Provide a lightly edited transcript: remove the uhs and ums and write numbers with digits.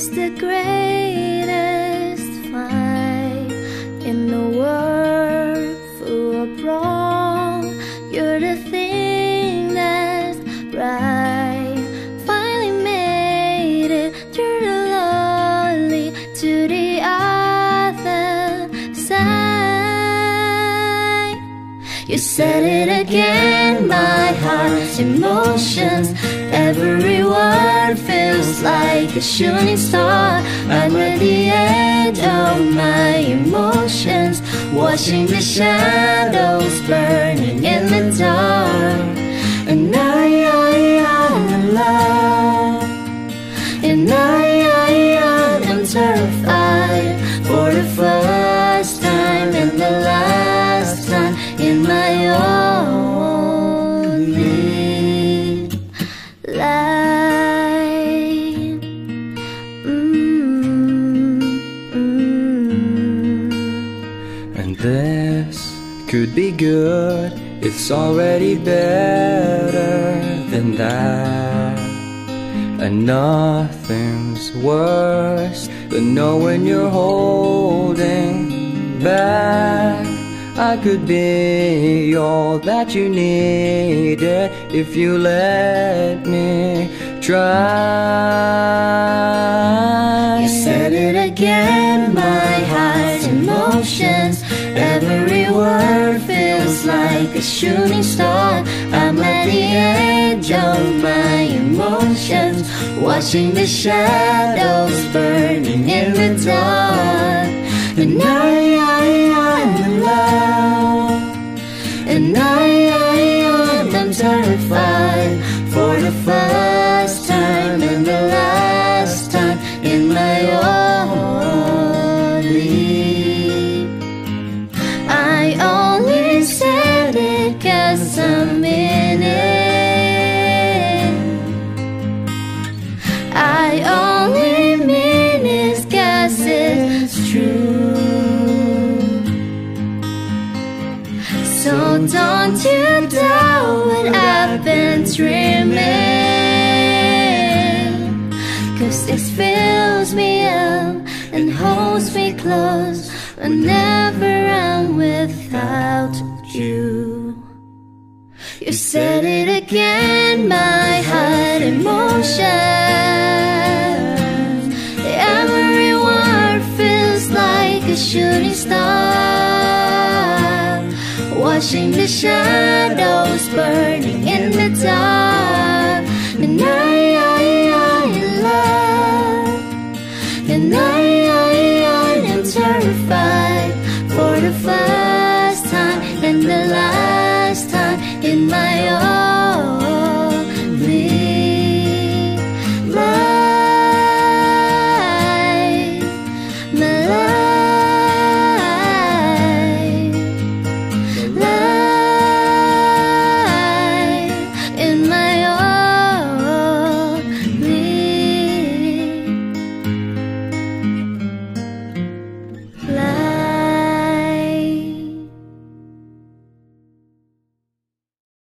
the greatest fight in the world full of wrong. You're the thing that's right. Finally made it through the lonely to the other side. You said it again, my heart's emotions. Every word feels like a shooting star. I'm at the edge of my emotions, watching the shadows burning in the dark. And I'm in love, and I'm terrified for the first time and the last time in my only life. And this could be good, it's already better than that. And nothing's worse than knowing you're holding back. I could be all that you needed if you let me try. You said it again, my heart's emotions. Every word feels like a shooting star. I'm at the edge of my emotions, watching the shadows burning in the dark. And I'm in love, and I'm terrified for the first time and the last time in my only. I only said it 'cause I'm in it. I only mean it 'cause it's true. So don't you doubt what I've been dreaming, 'cause it fills me up and holds me close whenever I'm without you. You said it again, my heart emotions. Every word feels like a shooting star, watching the shadows burning in